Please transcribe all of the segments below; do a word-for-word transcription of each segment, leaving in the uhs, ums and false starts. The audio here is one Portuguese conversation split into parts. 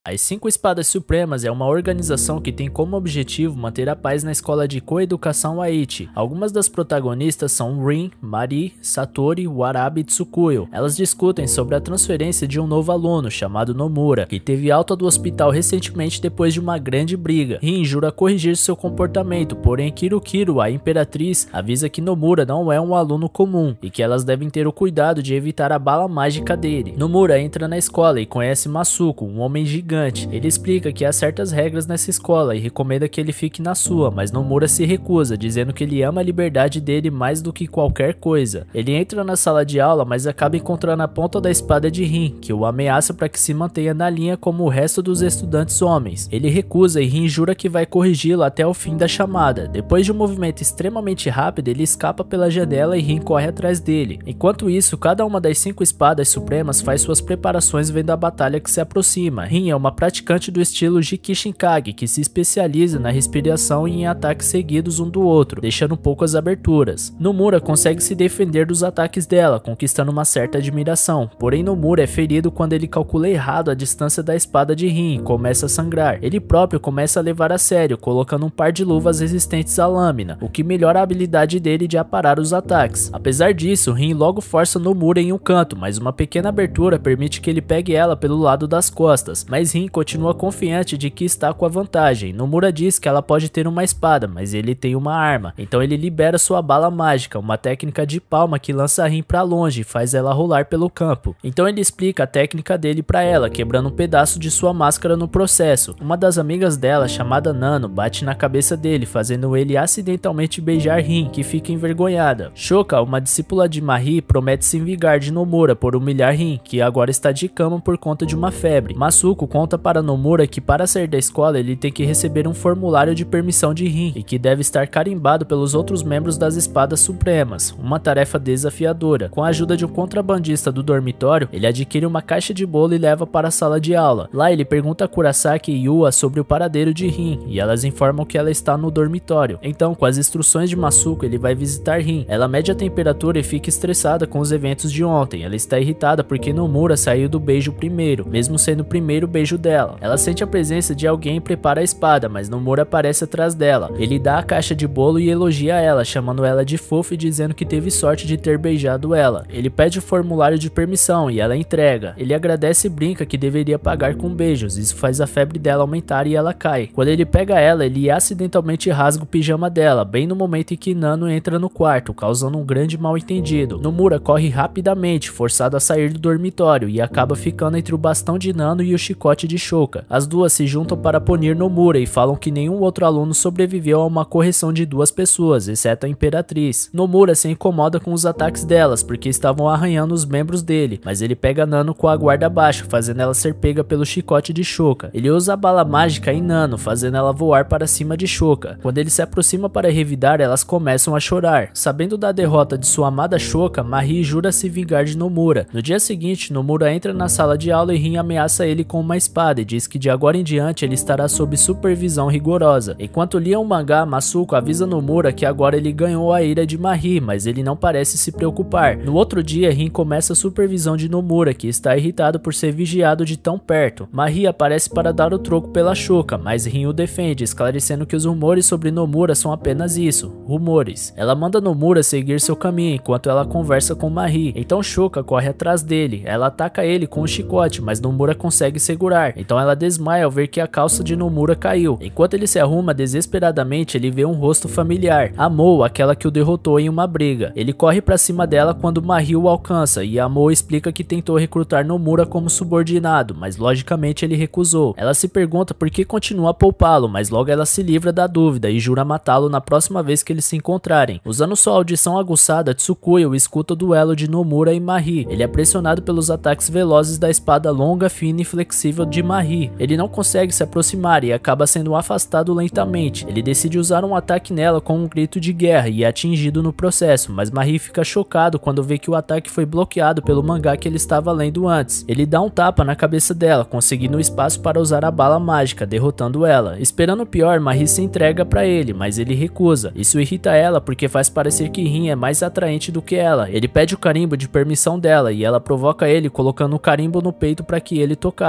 As Cinco Espadas Supremas é uma organização que tem como objetivo manter a paz na escola de coeducação Aichi. Algumas das protagonistas são Rin, Mari, Satori, Warabi e Tsukuyo. Elas discutem sobre a transferência de um novo aluno chamado Nomura, que teve alta do hospital recentemente depois de uma grande briga. Rin jura corrigir seu comportamento, porém Kirukiro, a imperatriz, avisa que Nomura não é um aluno comum e que elas devem ter o cuidado de evitar a bala mágica dele. Nomura entra na escola e conhece Masuko, um homem gigante. Ele explica que há certas regras nessa escola e recomenda que ele fique na sua, mas Nomura se recusa, dizendo que ele ama a liberdade dele mais do que qualquer coisa. Ele entra na sala de aula, mas acaba encontrando a ponta da espada de Rin, que o ameaça para que se mantenha na linha como o resto dos estudantes homens. Ele recusa e Rin jura que vai corrigi-lo até o fim da chamada. Depois de um movimento extremamente rápido, ele escapa pela janela e Rin corre atrás dele. Enquanto isso, cada uma das cinco espadas supremas faz suas preparações vendo a batalha que se aproxima. Rin é uma praticante do estilo Jikishinkage, que se especializa na respiração e em ataques seguidos um do outro, deixando poucas aberturas. Nomura consegue se defender dos ataques dela, conquistando uma certa admiração, porém Nomura é ferido quando ele calcula errado a distância da espada de Rin e começa a sangrar. Ele próprio começa a levar a sério, colocando um par de luvas resistentes à lâmina, o que melhora a habilidade dele de aparar os ataques. Apesar disso, Rin logo força Nomura em um canto, mas uma pequena abertura permite que ele pegue ela pelo lado das costas, mas Rin continua confiante de que está com a vantagem. Nomura diz que ela pode ter uma espada, mas ele tem uma arma, então ele libera sua bala mágica, uma técnica de palma que lança Rin pra longe e faz ela rolar pelo campo. Então ele explica a técnica dele pra ela, quebrando um pedaço de sua máscara no processo. Uma das amigas dela, chamada Nano, bate na cabeça dele, fazendo ele acidentalmente beijar Rin, que fica envergonhada. Shoka, uma discípula de Mari, promete se vingar de Nomura por humilhar Rin, que agora está de cama por conta de uma febre. Masuko conta para Nomura que para sair da escola ele tem que receber um formulário de permissão de Rin e que deve estar carimbado pelos outros membros das Espadas Supremas, uma tarefa desafiadora. Com a ajuda de um contrabandista do dormitório, ele adquire uma caixa de bolo e leva para a sala de aula. Lá ele pergunta a Kurasaki e Yua sobre o paradeiro de Rin e elas informam que ela está no dormitório. Então, com as instruções de Masuko, ele vai visitar Rin. Ela mede a temperatura e fica estressada com os eventos de ontem. Ela está irritada porque Nomura saiu do beijo primeiro, mesmo sendo o primeiro beijo dela. Ela sente a presença de alguém e prepara a espada, mas Nomura aparece atrás dela. Ele dá a caixa de bolo e elogia ela, chamando ela de fofa e dizendo que teve sorte de ter beijado ela. Ele pede o formulário de permissão e ela entrega. Ele agradece e brinca que deveria pagar com beijos, isso faz a febre dela aumentar e ela cai. Quando ele pega ela, ele acidentalmente rasga o pijama dela, bem no momento em que Nano entra no quarto, causando um grande mal-entendido. Nomura corre rapidamente, forçado a sair do dormitório, e acaba ficando entre o bastão de Nano e o chicote de Shoka. As duas se juntam para punir Nomura e falam que nenhum outro aluno sobreviveu a uma correção de duas pessoas, exceto a imperatriz. Nomura se incomoda com os ataques delas, porque estavam arranhando os membros dele, mas ele pega Nano com a guarda baixa, fazendo ela ser pega pelo chicote de Shoka. Ele usa a bala mágica em Nano, fazendo ela voar para cima de Shoka. Quando ele se aproxima para revidar, elas começam a chorar. Sabendo da derrota de sua amada Shoka, Mari jura se vingar de Nomura. No dia seguinte, Nomura entra na sala de aula e Rin ameaça ele com uma espada e diz que de agora em diante ele estará sob supervisão rigorosa. Enquanto lia um mangá, Masuko avisa Nomura que agora ele ganhou a ira de Mari, mas ele não parece se preocupar. No outro dia, Rin começa a supervisão de Nomura, que está irritado por ser vigiado de tão perto. Mari aparece para dar o troco pela Shoka, mas Rin o defende, esclarecendo que os rumores sobre Nomura são apenas isso, rumores. Ela manda Nomura seguir seu caminho enquanto ela conversa com Mari. Então Shoka corre atrás dele. Ela ataca ele com um chicote, mas Nomura consegue segurar. Então ela desmaia ao ver que a calça de Nomura caiu. Enquanto ele se arruma desesperadamente, ele vê um rosto familiar. Amou, aquela que o derrotou em uma briga. Ele corre pra cima dela quando Mari o alcança e Amou explica que tentou recrutar Nomura como subordinado, mas logicamente ele recusou. Ela se pergunta por que continua a poupá-lo, mas logo ela se livra da dúvida e jura matá-lo na próxima vez que eles se encontrarem. Usando sua audição aguçada, Tsukuyo escuta o duelo de Nomura e Mari. Ele é pressionado pelos ataques velozes da espada longa, fina e flexível de Mari. Ele não consegue se aproximar e acaba sendo afastado lentamente. Ele decide usar um ataque nela com um grito de guerra e é atingido no processo, mas Mari fica chocado quando vê que o ataque foi bloqueado pelo mangá que ele estava lendo antes. Ele dá um tapa na cabeça dela, conseguindo espaço para usar a bala mágica, derrotando ela. Esperando o pior, Mari se entrega para ele, mas ele recusa. Isso irrita ela porque faz parecer que Rin é mais atraente do que ela. Ele pede o carimbo de permissão dela e ela provoca ele colocando o carimbo no peito para que ele tocasse. Porém,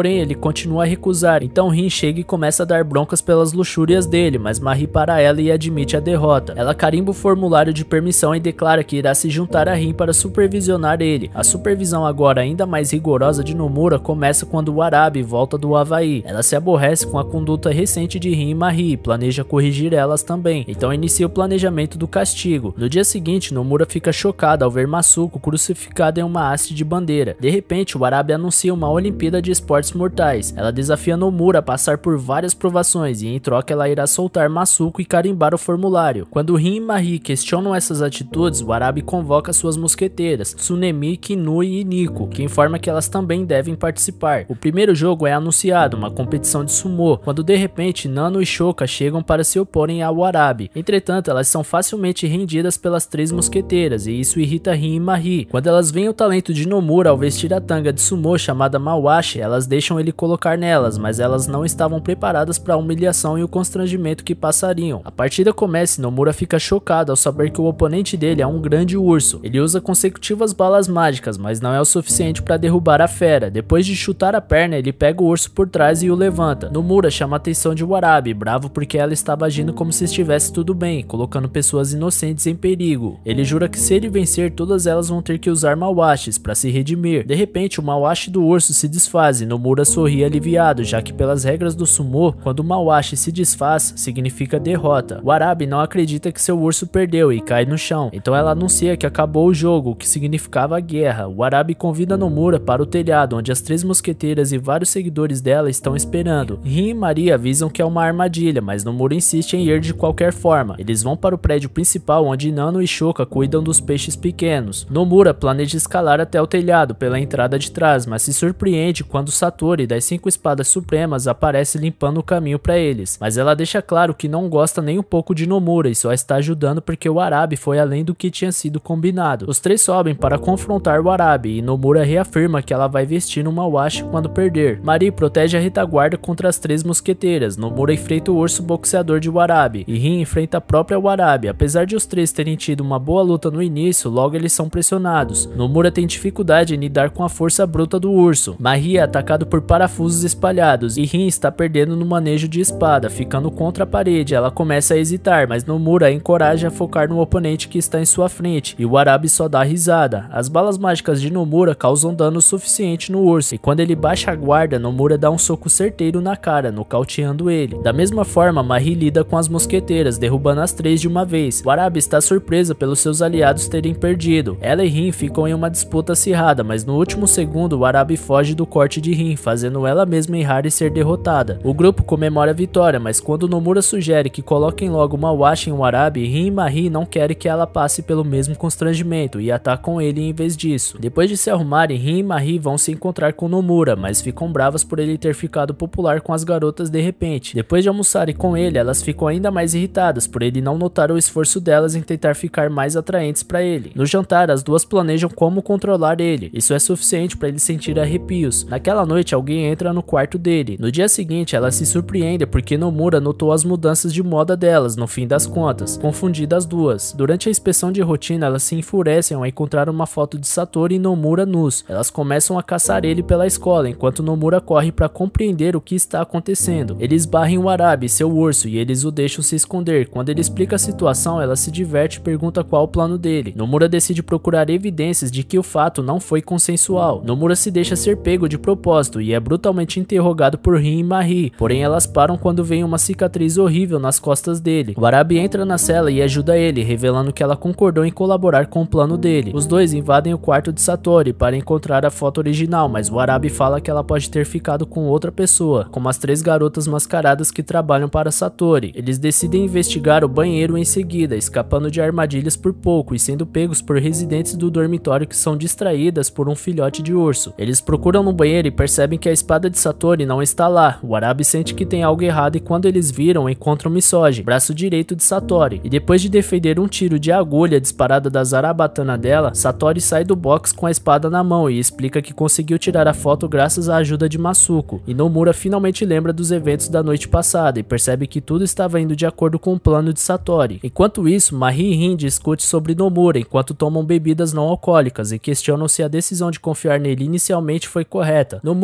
porém ele continua a recusar, então Rin chega e começa a dar broncas pelas luxúrias dele, mas Marie para ela e admite a derrota. Ela carimba o formulário de permissão e declara que irá se juntar a Rin para supervisionar ele. A supervisão agora ainda mais rigorosa de Nomura começa quando Warabi volta do Havaí. Ela se aborrece com a conduta recente de Rin e Marie e planeja corrigir elas também, então inicia o planejamento do castigo. No dia seguinte, Nomura fica chocada ao ver Masuko crucificada em uma haste de bandeira. De repente, Warabi anuncia uma Olimpíada de Esportes Mortais. Ela desafia Nomura a passar por várias provações e em troca ela irá soltar Masuko e carimbar o formulário. Quando Rin e Marie questionam essas atitudes, Warabi convoca suas mosqueteiras, Tsunemi, Kinui e Nico, que informa que elas também devem participar. O primeiro jogo é anunciado, uma competição de sumo, quando de repente Nano e Shoka chegam para se oporem a Warabi. Entretanto, elas são facilmente rendidas pelas três mosqueteiras e isso irrita Rin e Marie. Quando elas veem o talento de Nomura ao vestir a tanga de sumo chamada Mawashi, elas deixam ele colocar nelas, mas elas não estavam preparadas para a humilhação e o constrangimento que passariam. A partida começa e Nomura fica chocado ao saber que o oponente dele é um grande urso. Ele usa consecutivas balas mágicas, mas não é o suficiente para derrubar a fera. Depois de chutar a perna, ele pega o urso por trás e o levanta. Nomura chama a atenção de Warabi, bravo porque ela estava agindo como se estivesse tudo bem, colocando pessoas inocentes em perigo. Ele jura que se ele vencer, todas elas vão ter que usar Mawashis para se redimir. De repente, o Mawashi do urso se desfaz e Nomura sorri aliviado, já que pelas regras do sumo, quando o Mawashi se desfaz, significa derrota. Warabi não acredita que seu urso perdeu e cai no chão, então ela anuncia que acabou o jogo, o que significava guerra. Warabi convida Nomura para o telhado, onde as três mosqueteiras e vários seguidores dela estão esperando. Rin e Marie avisam que é uma armadilha, mas Nomura insiste em ir de qualquer forma. Eles vão para o prédio principal, onde Nano e Shoka cuidam dos peixes pequenos. Nomura planeja escalar até o telhado pela entrada de trás, mas se surpreende quando Satori das cinco espadas supremas aparece limpando o caminho para eles. Mas ela deixa claro que não gosta nem um pouco de Nomura e só está ajudando porque o Warabi foi além do que tinha sido combinado. Os três sobem para confrontar o Warabi e Nomura reafirma que ela vai vestir uma Mawashi quando perder. Marie protege a retaguarda contra as três mosqueteiras. Nomura enfrenta o urso boxeador de Warabi e Rin enfrenta a própria Warabi. Apesar de os três terem tido uma boa luta no início, logo eles são pressionados. Nomura tem dificuldade em lidar com a força bruta do urso. Marie é atacado por parafusos espalhados e Rin está perdendo no manejo de espada, ficando contra a parede. Ela começa a hesitar, mas Nomura a encoraja a focar no oponente que está em sua frente e o Warabi só dá risada. As balas mágicas de Nomura causam dano suficiente no urso e quando ele baixa a guarda, Nomura dá um soco certeiro na cara, nocauteando ele. Da mesma forma, Marie lida com as mosqueteiras, derrubando as três de uma vez. Warabi está surpresa pelos seus aliados terem perdido. Ela e Rin ficam em uma disputa acirrada, mas no último segundo, Warabi foge do corte de Rin, fazendo ela mesma errar e ser derrotada. O grupo comemora a vitória, mas quando Nomura sugere que coloquem logo uma Mawashi em Warabi, Rin e Marie não querem que ela passe pelo mesmo constrangimento e atacam ele em vez disso. Depois de se arrumarem, Rin e Marie vão se encontrar com Nomura, mas ficam bravas por ele ter ficado popular com as garotas de repente. Depois de almoçarem com ele, elas ficam ainda mais irritadas por ele não notar o esforço delas em tentar ficar mais atraentes para ele. No jantar, as duas planejam como controlar ele. Isso é suficiente para ele sentir arrepios. Naquela noite, alguém entra no quarto dele. No dia seguinte, ela se surpreende porque Nomura notou as mudanças de moda delas, no fim das contas, confundida as duas. Durante a inspeção de rotina, elas se enfurecem ao encontrar uma foto de Satori e Nomura nus. Elas começam a caçar ele pela escola, enquanto Nomura corre para compreender o que está acontecendo. Ele esbarra em Warabi, seu urso, e eles o deixam se esconder. Quando ele explica a situação, ela se diverte e pergunta qual o plano dele. Nomura decide procurar evidências de que o fato não foi consensual. Nomura se deixa ser pego de propósito e é brutalmente interrogado por Rin e Marie, porém elas param quando veem uma cicatriz horrível nas costas dele. Warabi entra na cela e ajuda ele, revelando que ela concordou em colaborar com o plano dele. Os dois invadem o quarto de Satori para encontrar a foto original, mas Warabi fala que ela pode ter ficado com outra pessoa, como as três garotas mascaradas que trabalham para Satori. Eles decidem investigar o banheiro em seguida, escapando de armadilhas por pouco e sendo pegos por residentes do dormitório que são distraídas por um filhote de urso. Eles procuram no banheiro e percebem que a espada de Satori não está lá. Warabi sente que tem algo errado e quando eles viram, encontram Misoji, braço direito de Satori. E depois de defender um tiro de agulha disparada da zarabatana dela, Satori sai do box com a espada na mão e explica que conseguiu tirar a foto graças à ajuda de Masuko. E Nomura finalmente lembra dos eventos da noite passada e percebe que tudo estava indo de acordo com o plano de Satori. Enquanto isso, Marie e Rin discutem sobre Nomura enquanto tomam bebidas não alcoólicas e questionam se a decisão de confiar nele inicialmente foi correta. Nomura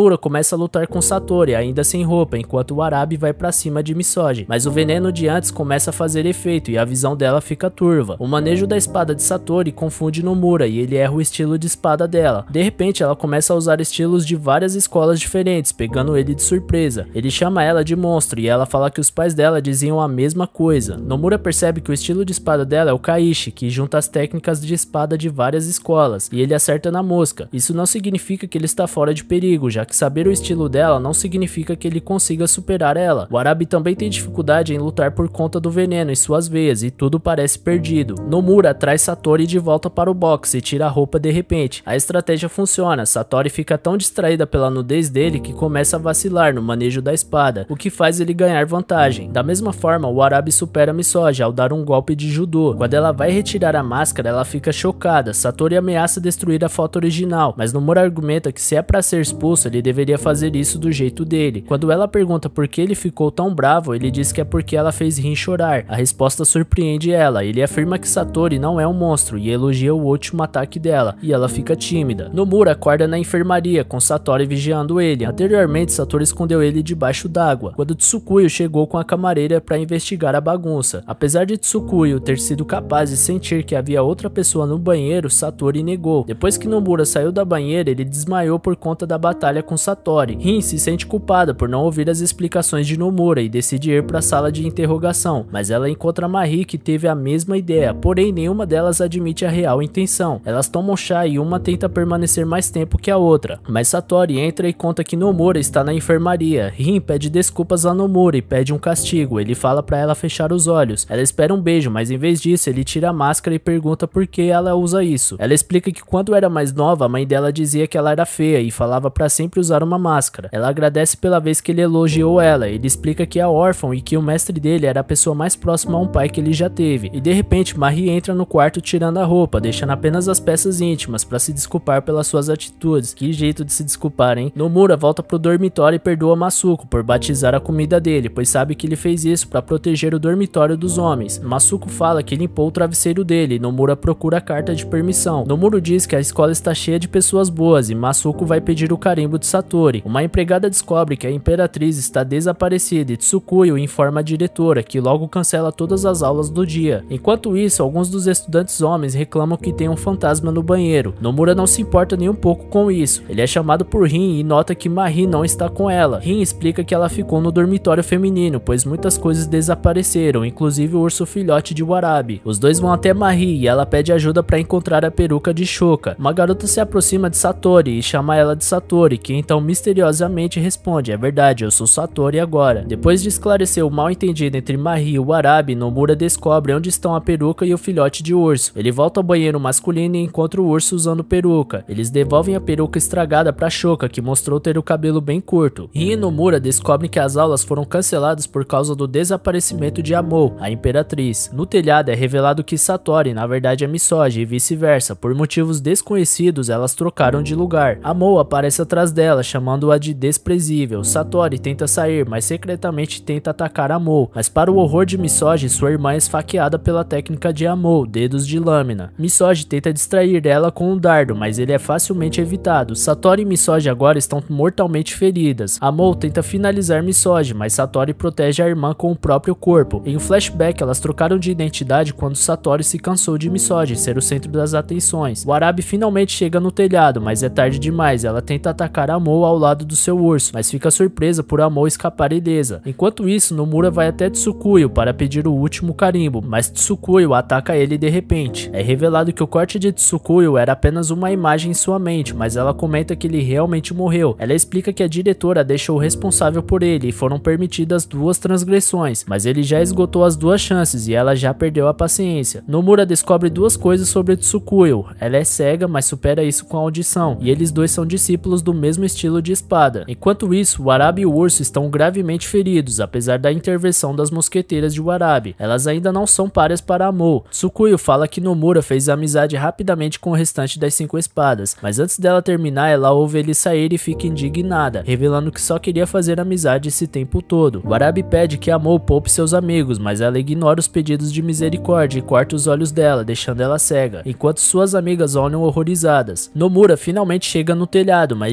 Nomura começa a lutar com Satori, ainda sem roupa, enquanto o Arabi vai pra cima de Misoji, mas o veneno de antes começa a fazer efeito e a visão dela fica turva. O manejo da espada de Satori confunde Nomura e ele erra o estilo de espada dela. De repente ela começa a usar estilos de várias escolas diferentes, pegando ele de surpresa. Ele chama ela de monstro e ela fala que os pais dela diziam a mesma coisa. Nomura percebe que o estilo de espada dela é o Kaishi, que junta as técnicas de espada de várias escolas, e ele acerta na mosca. Isso não significa que ele está fora de perigo, já que saber o estilo dela não significa que ele consiga superar ela. O Arabi também tem dificuldade em lutar por conta do veneno em suas veias e tudo parece perdido. Nomura traz Satori de volta para o boxe e tira a roupa de repente. A estratégia funciona, Satori fica tão distraída pela nudez dele que começa a vacilar no manejo da espada, o que faz ele ganhar vantagem. Da mesma forma, o Arabi supera Misoji ao dar um golpe de judô. Quando ela vai retirar a máscara, ela fica chocada. Satori ameaça destruir a foto original, mas Nomura argumenta que se é pra ser expulso, ele deveria fazer isso do jeito dele. Quando ela pergunta por que ele ficou tão bravo, ele diz que é porque ela fez Rin chorar. A resposta surpreende ela. Ele afirma que Satori não é um monstro e elogia o último ataque dela, e ela fica tímida. Nomura acorda na enfermaria, com Satori vigiando ele. Anteriormente, Satori escondeu ele debaixo d'água, quando Tsukuyo chegou com a camareira para investigar a bagunça. Apesar de Tsukuyo ter sido capaz de sentir que havia outra pessoa no banheiro, Satori negou. Depois que Nomura saiu da banheira, ele desmaiou por conta da batalha com Satori. Rin se sente culpada por não ouvir as explicações de Nomura e decide ir para a sala de interrogação, mas ela encontra Marie, que teve a mesma ideia, porém nenhuma delas admite a real intenção. Elas tomam chá e uma tenta permanecer mais tempo que a outra, mas Satori entra e conta que Nomura está na enfermaria. Rin pede desculpas a Nomura e pede um castigo. Ele fala para ela fechar os olhos. Ela espera um beijo, mas em vez disso ele tira a máscara e pergunta por que ela usa isso. Ela explica que quando era mais nova, a mãe dela dizia que ela era feia e falava para sempre usar uma máscara. Ela agradece pela vez que ele elogiou ela. Ele explica que é órfão e que o mestre dele era a pessoa mais próxima a um pai que ele já teve. E de repente Marie entra no quarto tirando a roupa, deixando apenas as peças íntimas para se desculpar pelas suas atitudes. Que jeito de se desculpar, hein? Nomura volta pro dormitório e perdoa Masuko por batizar a comida dele, pois sabe que ele fez isso para proteger o dormitório dos homens. Masuko fala que limpou o travesseiro dele e Nomura procura a carta de permissão. Nomura diz que a escola está cheia de pessoas boas e Masuko vai pedir o carimbo de Satori. Uma empregada descobre que a Imperatriz está desaparecida e Tsukuyo informa a diretora, que logo cancela todas as aulas do dia. Enquanto isso, alguns dos estudantes homens reclamam que tem um fantasma no banheiro. Nomura não se importa nem um pouco com isso. Ele é chamado por Rin e nota que Marie não está com ela. Rin explica que ela ficou no dormitório feminino, pois muitas coisas desapareceram, inclusive o urso filhote de Warabi. Os dois vão até Marie e ela pede ajuda para encontrar a peruca de Shoka. Uma garota se aproxima de Satori e chama ela de Satori, que então misteriosamente responde: é verdade, eu sou Satori agora. Depois de esclarecer o mal entendido entre Marie e Warabi, Nomura descobre onde estão a peruca e o filhote de urso. Ele volta ao banheiro masculino e encontra o urso usando peruca. Eles devolvem a peruca estragada para Shoka, que mostrou ter o cabelo bem curto. Rin e Nomura descobrem que as aulas foram canceladas por causa do desaparecimento de Amou, a Imperatriz. No telhado é revelado que Satori na verdade é Misoji e vice-versa. Por motivos desconhecidos, elas trocaram de lugar. Amou aparece atrás dela, chamando-a de desprezível. Satori tenta sair, mas secretamente tenta atacar Amou. Mas para o horror de Misoji, sua irmã é esfaqueada pela técnica de Amou, dedos de lâmina. Misoji tenta distrair ela com um dardo, mas ele é facilmente evitado. Satori e Misoji agora estão mortalmente feridas. Amou tenta finalizar Misoji, mas Satori protege a irmã com o próprio corpo. Em um flashback, elas trocaram de identidade quando Satori se cansou de Misoji ser o centro das atenções. Warabi finalmente chega no telhado, mas é tarde demais. Ela tenta atacar Amou ao lado do seu urso, mas fica surpresa por Amou escapar ilesa. Enquanto isso, Nomura vai até Tsukuyo para pedir o último carimbo, mas Tsukuyo ataca ele de repente. É revelado que o corte de Tsukuyo era apenas uma imagem em sua mente, mas ela comenta que ele realmente morreu. Ela explica que a diretora deixou o responsável por ele e foram permitidas duas transgressões, mas ele já esgotou as duas chances e ela já perdeu a paciência. Nomura descobre duas coisas sobre Tsukuyo. Ela é cega, mas supera isso com a audição, e eles dois são discípulos do mesmo estilo de espada. Enquanto isso, Warabi e o urso estão gravemente feridos, apesar da intervenção das mosqueteiras de Warabi. Elas ainda não são párias para Amou. Tsukuyo fala que Nomura fez amizade rapidamente com o restante das cinco espadas, mas antes dela terminar, ela ouve ele sair e fica indignada, revelando que só queria fazer amizade esse tempo todo. Warabi pede que Amou poupe seus amigos, mas ela ignora os pedidos de misericórdia e corta os olhos dela, deixando ela cega, enquanto suas amigas olham horrorizadas. Nomura finalmente chega no telhado, mas já é tarde.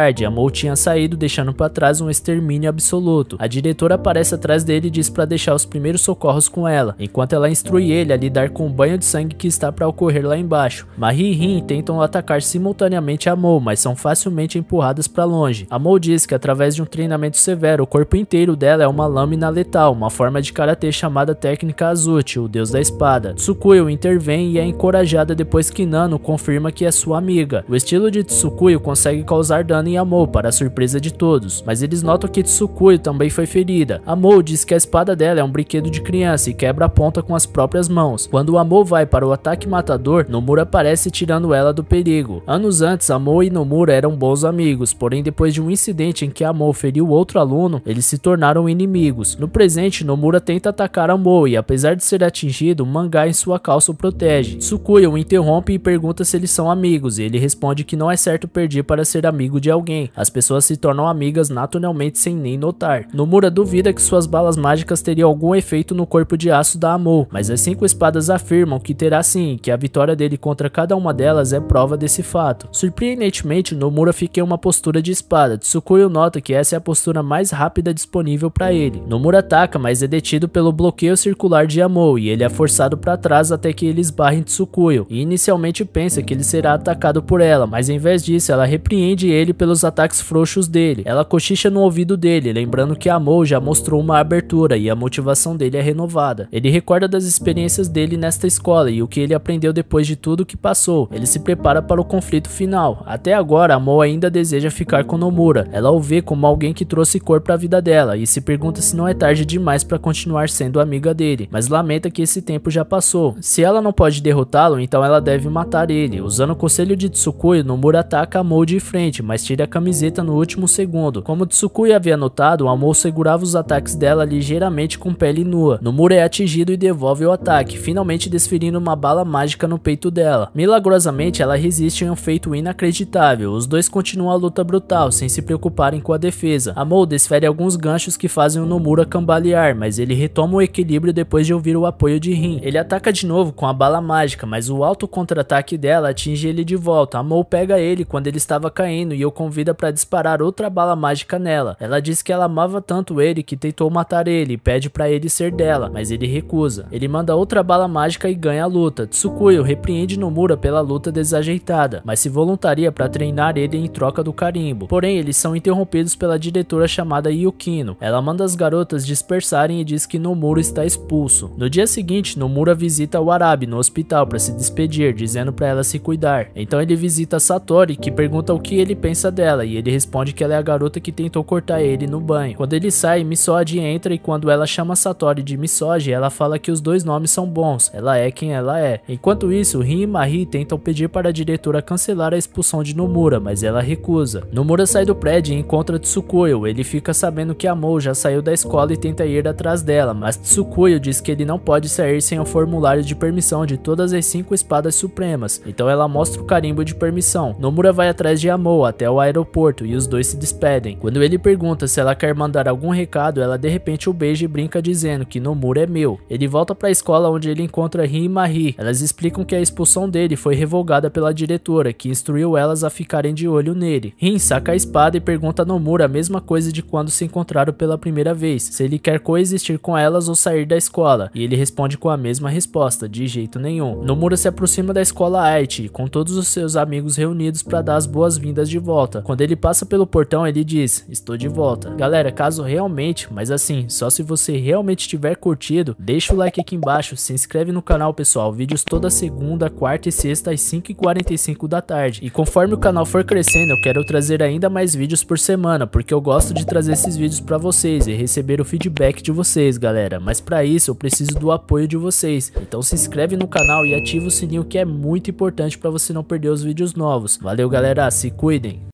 tarde, Amou tinha saído deixando para trás um extermínio absoluto. A diretora aparece atrás dele e diz para deixar os primeiros socorros com ela, enquanto ela instrui ele a lidar com o banho de sangue que está para ocorrer lá embaixo. Marie e Rin tentam atacar simultaneamente Amou, mas são facilmente empurradas para longe. Amou diz que através de um treinamento severo, o corpo inteiro dela é uma lâmina letal, uma forma de karatê chamada técnica Azuchi, o deus da espada. Tsukuyo intervém e é encorajada depois que Nano confirma que é sua amiga. O estilo de Tsukuyo consegue causar dano em Amou, para a surpresa de todos, mas eles notam que Tsukuyo também foi ferida. Amou diz que a espada dela é um brinquedo de criança e quebra a ponta com as próprias mãos. Quando Amou vai para o ataque matador, Nomura aparece tirando ela do perigo. Anos antes, Amou e Nomura eram bons amigos, porém depois de um incidente em que Amou feriu outro aluno, eles se tornaram inimigos. No presente, Nomura tenta atacar Amou e, apesar de ser atingido, um mangá em sua calça o protege. Tsukuyo o interrompe e pergunta se eles são amigos, e ele responde que não é certo pedir para ser amigo de alguém. As pessoas se tornam amigas naturalmente sem nem notar. Nomura duvida que suas balas mágicas teriam algum efeito no corpo de aço da Amou, mas as cinco espadas afirmam que terá sim, e que a vitória dele contra cada uma delas é prova desse fato. Surpreendentemente, Nomura fica em uma postura de espada. Tsukuyo nota que essa é a postura mais rápida disponível para ele. Nomura ataca, mas é detido pelo bloqueio circular de Amou e ele é forçado para trás até que ele esbarre em Tsukuyo, e inicialmente pensa que ele será atacado por ela, mas em vez disso ela repreende ele pelos ataques frouxos dele. Ela cochicha no ouvido dele, lembrando que Amou já mostrou uma abertura e a motivação dele é renovada. Ele recorda das experiências dele nesta escola e o que ele aprendeu depois de tudo que passou. Ele se prepara para o conflito final. Até agora, Amou ainda deseja ficar com Nomura. Ela o vê como alguém que trouxe cor para a vida dela e se pergunta se não é tarde demais para continuar sendo amiga dele, mas lamenta que esse tempo já passou. Se ela não pode derrotá-lo, então ela deve matar ele. Usando o conselho de Tsukuyo, Nomura ataca Amou de frente, mas tira a camiseta no último segundo. Como Tsukuyo havia notado, Amou segurava os ataques dela ligeiramente com pele nua. Nomura é atingido e devolve o ataque, finalmente desferindo uma bala mágica no peito dela. Milagrosamente, ela resiste em um feito inacreditável. Os dois continuam a luta brutal, sem se preocuparem com a defesa. Amou desfere alguns ganchos que fazem o Nomura cambalear, mas ele retoma o equilíbrio depois de ouvir o apoio de Rin. Ele ataca de novo com a bala mágica, mas o alto contra-ataque dela atinge ele de volta. Amou pega ele quando ele estava caindo e o convida para disparar outra bala mágica nela. Ela diz que ela amava tanto ele que tentou matar ele e pede para ele ser dela, mas ele recusa. Ele manda outra bala mágica e ganha a luta. Tsukuyo repreende Nomura pela luta desajeitada, mas se voluntaria para treinar ele em troca do carimbo. Porém, eles são interrompidos pela diretora chamada Yukino. Ela manda as garotas dispersarem e diz que Nomura está expulso. No dia seguinte, Nomura visita Warabi no hospital para se despedir, dizendo para ela se cuidar. Então ele visita Satori, que pergunta o que ele pensa dela, e ele responde que ela é a garota que tentou cortar ele no banho. Quando ele sai, Misoji entra e quando ela chama Satori de Misoji, ela fala que os dois nomes são bons, ela é quem ela é. Enquanto isso, Rin e Marie tentam pedir para a diretora cancelar a expulsão de Nomura, mas ela recusa. Nomura sai do prédio e encontra Tsukuyo. Ele fica sabendo que Amou já saiu da escola e tenta ir atrás dela, mas Tsukuyo diz que ele não pode sair sem o formulário de permissão de todas as cinco espadas supremas, então ela mostra o carimbo de permissão. Nomura vai atrás de Amou até o aeroporto e os dois se despedem. Quando ele pergunta se ela quer mandar algum recado, ela de repente o beija e brinca dizendo que Nomura é meu. Ele volta para a escola onde ele encontra Rin e Marie. Elas explicam que a expulsão dele foi revogada pela diretora, que instruiu elas a ficarem de olho nele. Rin saca a espada e pergunta a Nomura a mesma coisa de quando se encontraram pela primeira vez, se ele quer coexistir com elas ou sair da escola, e ele responde com a mesma resposta, de jeito nenhum. Nomura se aproxima da escola Arte, com todos os seus amigos reunidos para dar as boas-vindas de volta. Quando ele passa pelo portão, ele diz, estou de volta. Galera, caso realmente, mas assim, só se você realmente tiver curtido, deixa o like aqui embaixo, se inscreve no canal pessoal, vídeos toda segunda, quarta e sexta às cinco e quarenta e cinco da tarde. E conforme o canal for crescendo, eu quero trazer ainda mais vídeos por semana, porque eu gosto de trazer esses vídeos para vocês e receber o feedback de vocês, galera. Mas para isso eu preciso do apoio de vocês. Então se inscreve no canal e ativa o sininho, que é muito importante para você não perder os vídeos novos. Valeu, galera, se cuidem!